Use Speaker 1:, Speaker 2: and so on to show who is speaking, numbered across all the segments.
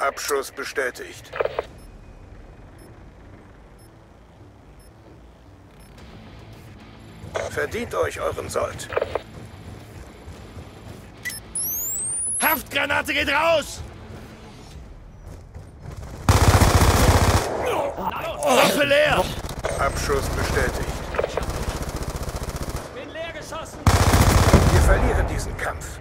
Speaker 1: Abschuss bestätigt. Verdient euch euren Sold.
Speaker 2: Haftgranate geht raus! Waffe leer!
Speaker 1: Abschuss bestätigt.
Speaker 2: Bin leer geschossen!
Speaker 1: Wir verlieren diesen Kampf.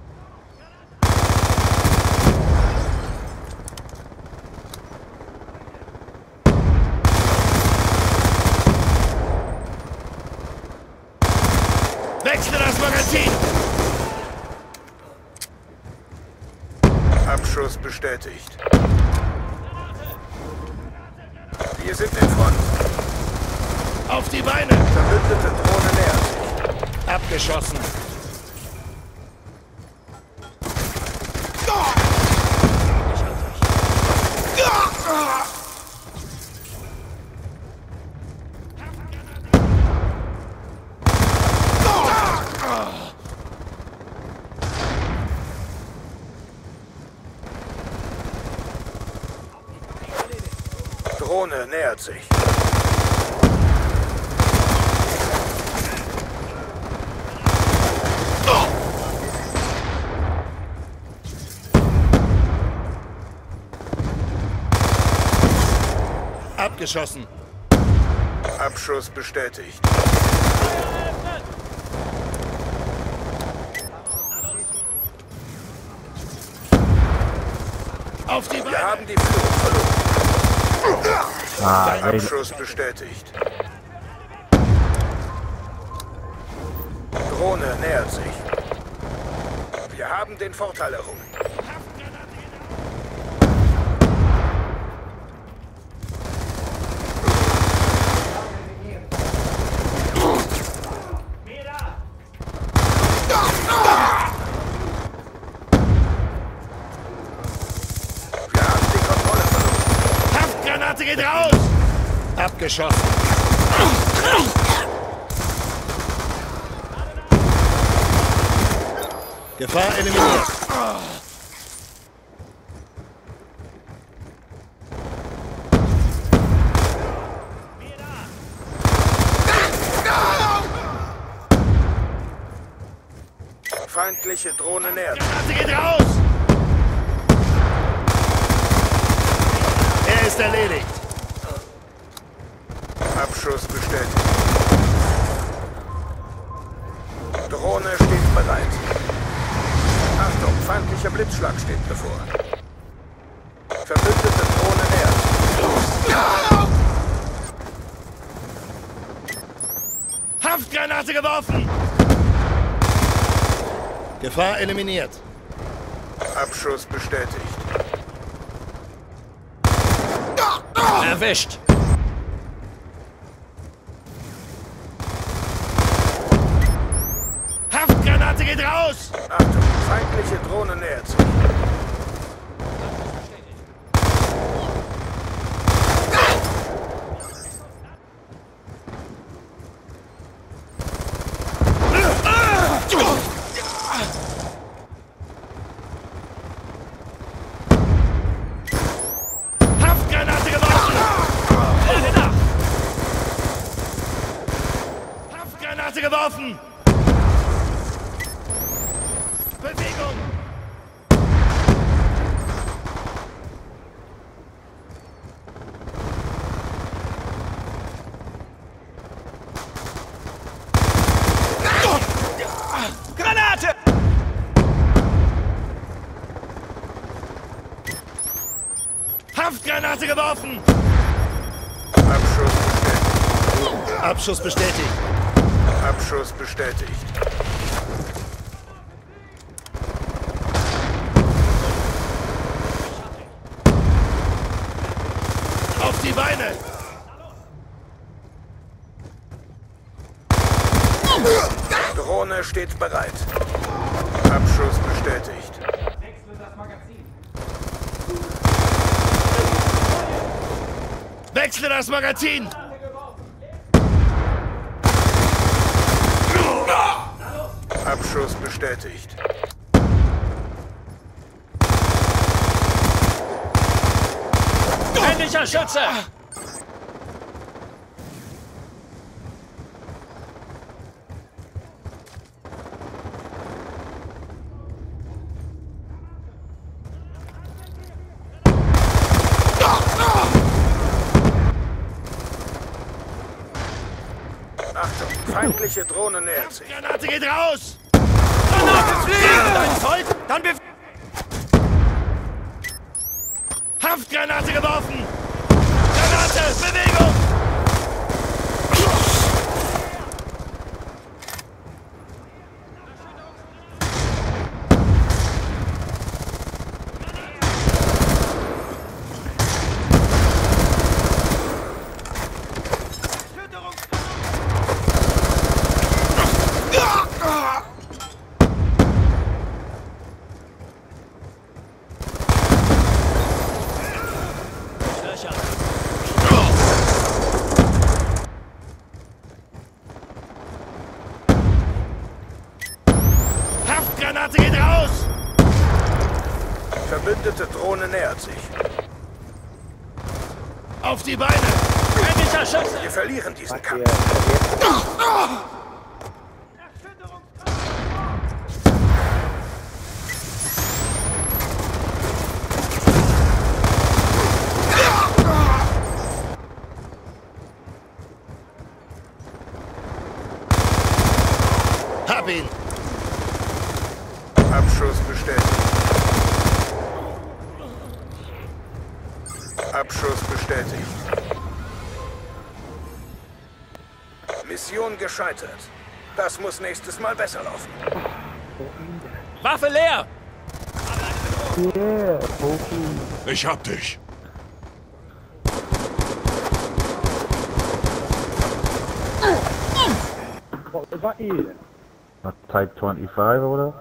Speaker 2: Wechsle das Magazin!
Speaker 1: Abschuss bestätigt. Wir sind in Front.
Speaker 2: Auf die Beine!
Speaker 1: Verbündete Drohne nähert sich.
Speaker 2: Abgeschossen!
Speaker 1: Drohne nähert sich.
Speaker 2: Abgeschossen!
Speaker 1: Abschuss bestätigt.
Speaker 2: Auf die Beine!
Speaker 1: Wir haben die Führung verloren.
Speaker 3: Ah,
Speaker 1: Abschuss bestätigt. Drohne nähert sich. Wir haben den Vorteil errungen. Wir haben die Kontrolle verloren.
Speaker 2: Haftgranate geht raus! Abgeschossen! Gefahr eliminiert.
Speaker 1: Feindliche Drohne nähert sich.
Speaker 2: Granate geht raus! Er ist erledigt.
Speaker 1: Abschuss bestätigt. Drohne steht bereit. Achtung, feindlicher Blitzschlag steht bevor. Verbündete Drohne nähert sich.
Speaker 2: Haftgranate geworfen! Gefahr eliminiert.
Speaker 1: Abschuss bestätigt.
Speaker 2: Erwischt! Haftgranate geht raus!
Speaker 1: Achtung, feindliche Drohne nähert sich.
Speaker 2: Haftgranate geworfen! Haftgranate geworfen! Bewegung! Granate! Haftgranate geworfen!
Speaker 1: Abschuss bestätigt.
Speaker 2: Abschuss bestätigt.
Speaker 1: Abschuss bestätigt.
Speaker 2: Auf die Beine!
Speaker 1: Drohne steht bereit. Abschuss bestätigt.
Speaker 2: Wechsle das Magazin!
Speaker 1: Abschuss bestätigt.
Speaker 3: Feindlicher Schütze!
Speaker 1: Achtung, feindliche Drohne nähert sich.
Speaker 2: Granate geht raus!
Speaker 3: Granate fliegen! Dein Volk? Dann
Speaker 2: Haftgranate geworfen! Granate! Bewegung! Haftgranate geht raus!
Speaker 1: Verbündete Drohne nähert sich.
Speaker 2: Auf die Beine!
Speaker 3: feindlicher Schütze!
Speaker 1: Wir verlieren diesen Kampf.
Speaker 2: Hab ihn!
Speaker 1: Abschuss bestätigt. Abschuss bestätigt. Mission gescheitert. Das muss nächstes Mal besser laufen.
Speaker 3: Waffe leer!
Speaker 2: Ich hab dich!
Speaker 4: What was that you?
Speaker 5: A Type 25 or whatever?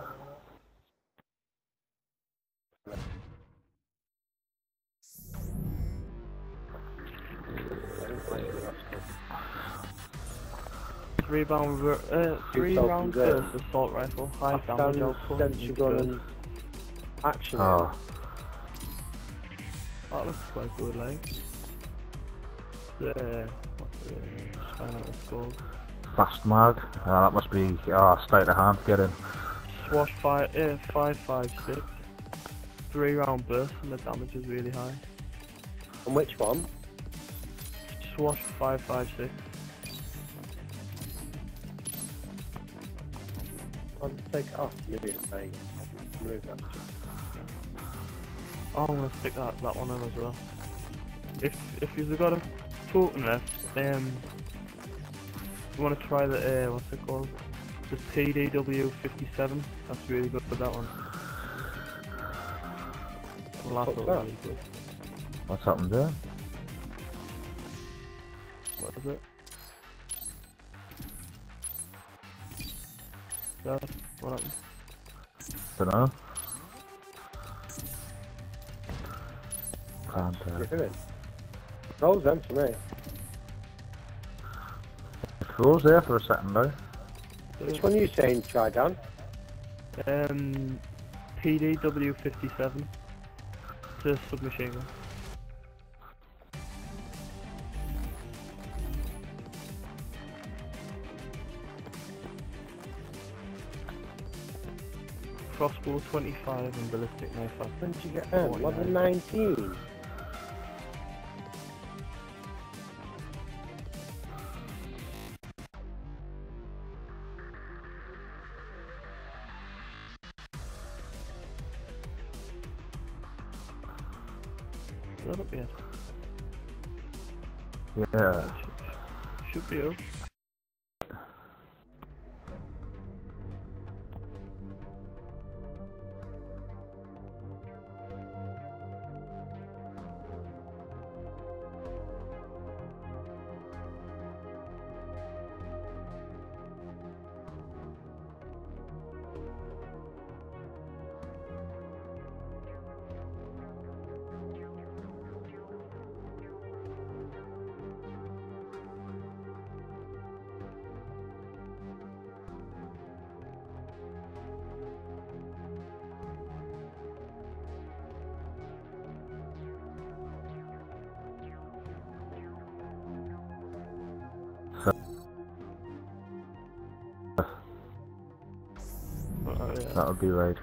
Speaker 4: Three round burst assault rifle, high damage output, sensor gun and action.
Speaker 5: Oh,
Speaker 4: That looks quite good, like. What's the find out what's called.
Speaker 5: fast mag. That must be sleight of hand getting.
Speaker 4: Swash 556. 3 round burst and the damage is really high.
Speaker 6: And which one?
Speaker 4: Swash 556.
Speaker 6: I'll take it off. Maybe it's saying move that.
Speaker 4: Oh, I'm gonna stick that one in as well. If you've got a token left, you want to try the what's it called? The TDW57. That's really good for that one. The last
Speaker 6: What's
Speaker 4: one
Speaker 6: that?
Speaker 4: really good.
Speaker 5: What's happened there?
Speaker 4: What is it? That what happened?
Speaker 5: Dunno. Can't
Speaker 6: You're doing. Rolls them for me.
Speaker 5: It froze there for a second though.
Speaker 6: Which one are you saying try down?
Speaker 4: TDW57. It's a submachine gun. Crossbow 25 and ballistic knife.
Speaker 6: When did you get them? Level 19.
Speaker 4: Is that up yet?
Speaker 5: Yeah.
Speaker 4: Should be up. yeah.
Speaker 5: That would be raid.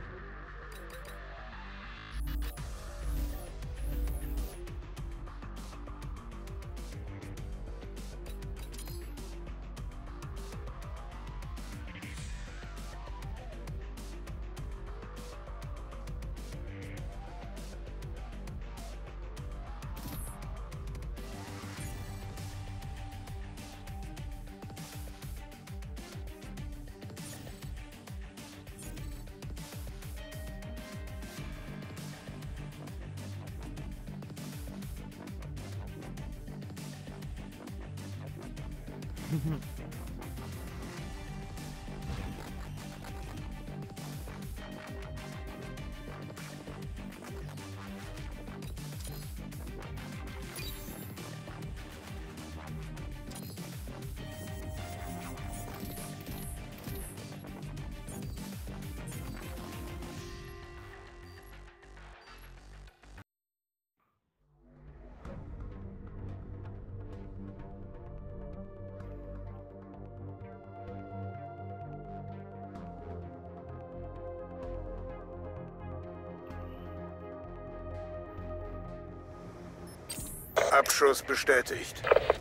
Speaker 1: Abschuss bestätigt.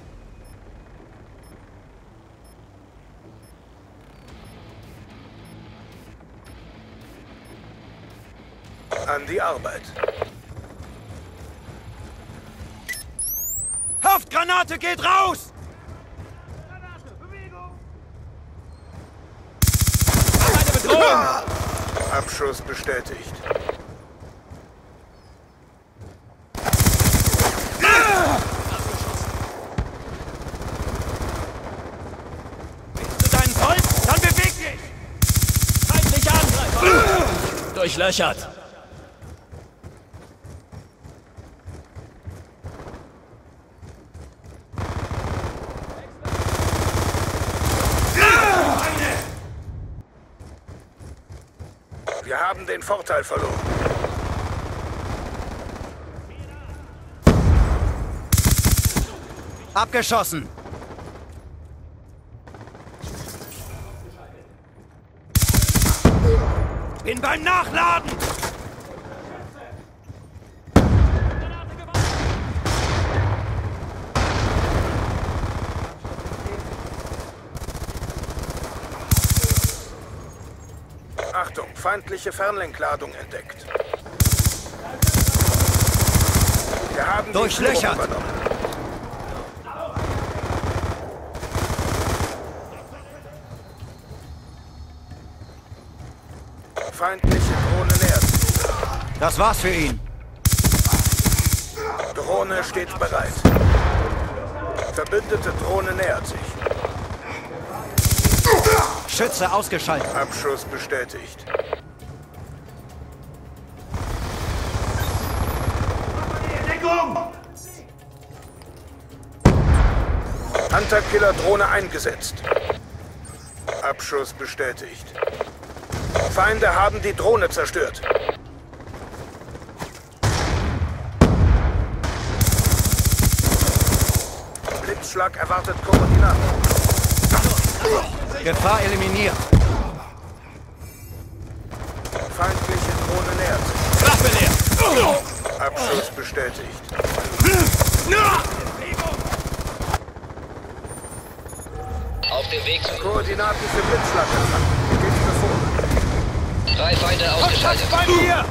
Speaker 1: An die Arbeit.
Speaker 2: Haftgranate geht raus!
Speaker 3: Eine Bedrohung!
Speaker 1: Abschuss bestätigt.
Speaker 3: Durchlöchert.
Speaker 1: Wir haben den Vorteil verloren.
Speaker 2: Abgeschossen! Bin beim Nachladen!
Speaker 1: Achtung, feindliche Fernlenkladung entdeckt. Wir haben die
Speaker 2: Durchlöchert.
Speaker 1: Führung übernommen. Feindliche Drohne nähert sich.
Speaker 2: Das war's für ihn.
Speaker 1: Drohne steht bereit. Verbündete Drohne nähert sich.
Speaker 2: Schütze ausgeschaltet.
Speaker 1: Abschuss bestätigt. Hunter-Killer-Drohne eingesetzt. Abschuss bestätigt. Feinde haben die Drohne zerstört. Blitzschlag erwartet Koordinaten.
Speaker 2: Gefahr eliminiert.
Speaker 1: Feindliche Drohne nähert sich.
Speaker 3: Waffe leer!
Speaker 1: Abschuss bestätigt.
Speaker 7: Auf dem Weg zu
Speaker 1: Koordinaten für Blitzschlag empfangen. Geht bevor.
Speaker 7: 3 Feinde ausgeschaltet.
Speaker 3: Bei mir!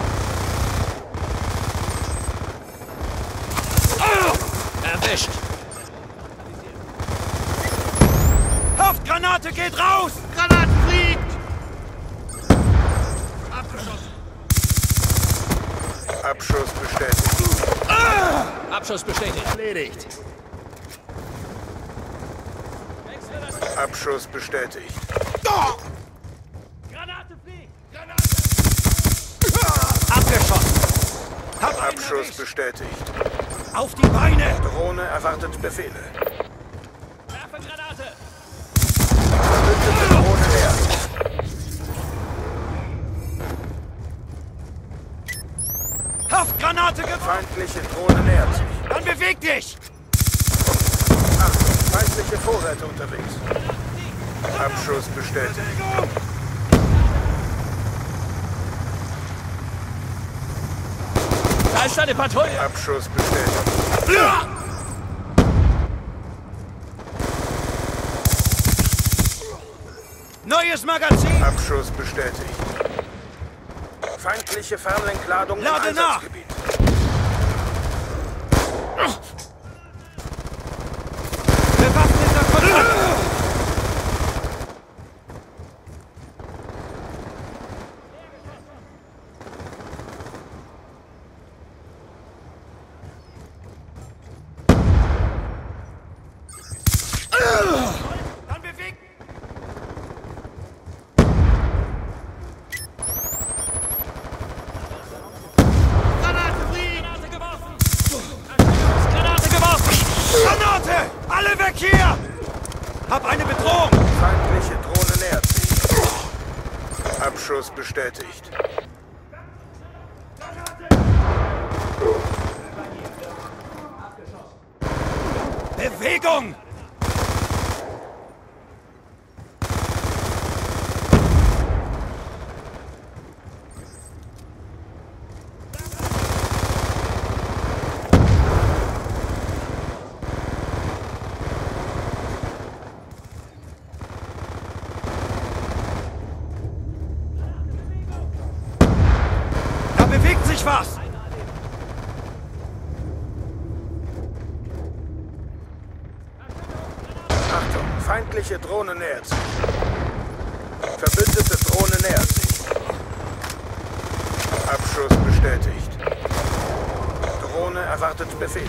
Speaker 3: Erwischt!
Speaker 2: Haftgranate geht raus! Granate fliegt!
Speaker 3: Abgeschossen!
Speaker 1: Abschuss bestätigt.
Speaker 3: Abschuss bestätigt.
Speaker 2: Erledigt.
Speaker 1: Abschuss bestätigt.
Speaker 3: Granate fliegt!
Speaker 2: Abgeschossen. Hab einen
Speaker 1: Abschuss
Speaker 2: erwischt.
Speaker 1: bestätigt.
Speaker 2: Auf die Beine!
Speaker 1: Drohne erwartet Befehle.
Speaker 3: Werfe Granate!
Speaker 1: Verbündete Drohne nähert.
Speaker 2: Haftgranate geworfen!
Speaker 1: Feindliche Drohne nähert sich.
Speaker 2: Dann beweg dich!
Speaker 1: Achtung, feindliche Vorräte unterwegs. Abschuss bestätigt.
Speaker 3: Da ist eine Patrouille!
Speaker 1: Abschuss bestätigt.
Speaker 2: Neues Magazin!
Speaker 1: Abschuss bestätigt. Feindliche Fernlenkladung im
Speaker 2: Lade nach!
Speaker 1: Einsatzgebiet.
Speaker 2: Bewaffneter Kontakt! Dann bewegt! Granate fliegen!
Speaker 3: Granate geworfen! Granate geworfen!
Speaker 2: Granate! Alle weg hier! Hab eine Bedrohung!
Speaker 1: Feindliche Drohne nähert sich. Abschuss bestätigt.
Speaker 2: Bewegung! Da bewegt sich was!
Speaker 1: Achtung, feindliche Drohne nähert sich. Verbündete Drohne nähert sich. Abschuss bestätigt. Drohne erwartet Befehle.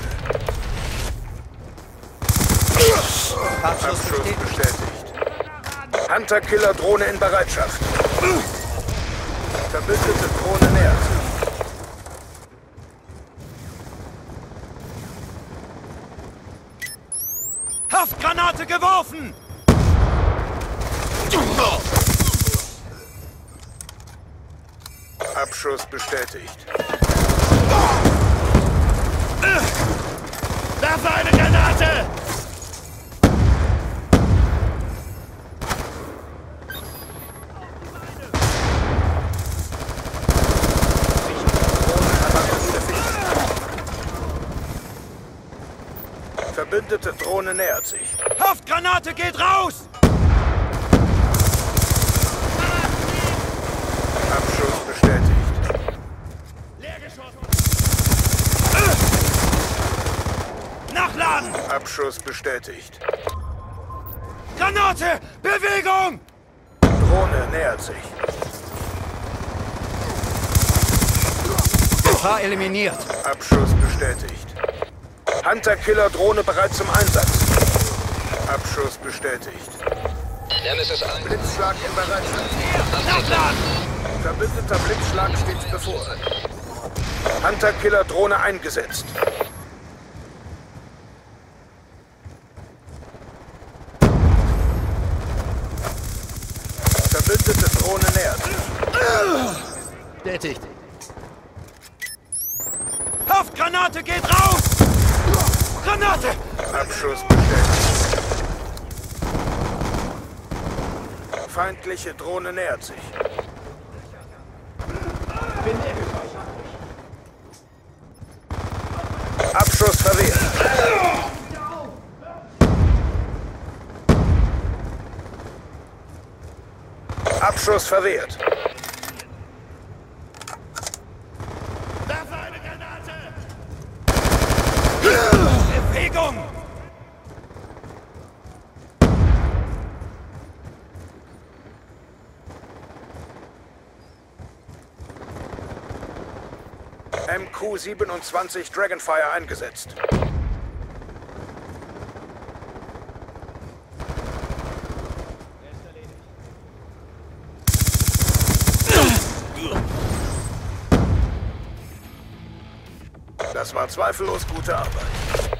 Speaker 1: Abschuss bestätigt. Hunter-Killer-Drohne in Bereitschaft. Verbündete Drohne nähert sich.
Speaker 2: Haftgranate geworfen!
Speaker 1: Abschuss bestätigt.
Speaker 2: Werfe eine Granate!
Speaker 1: Verbündete Drohne nähert sich.
Speaker 2: Haftgranate geht raus!
Speaker 1: Abschuss bestätigt.
Speaker 2: Nachladen!
Speaker 1: Abschuss bestätigt.
Speaker 2: Granate! Bewegung!
Speaker 1: Drohne nähert sich.
Speaker 2: Gefahr eliminiert.
Speaker 1: Abschuss bestätigt. Hunter-Killer-Drohne bereit zum Einsatz. Abschuss bestätigt.
Speaker 7: Nemesis 1.
Speaker 1: Blitzschlag in Bereitschaft.
Speaker 2: Nachladen!
Speaker 1: Verbündeter Blitzschlag steht bevor. Hunter-Killer-Drohne eingesetzt. Verbündete Drohne nähert sich.
Speaker 2: Bestätigt. Haftgranate geht raus! Granate!
Speaker 1: Abschuss bestätigt. Feindliche Drohne nähert sich. Abschuss verwehrt. Abschuss verwehrt.
Speaker 2: Werfe eine Granate! Bewegung!
Speaker 1: MQ-27 Dragonfire eingesetzt. Das war zweifellos gute Arbeit.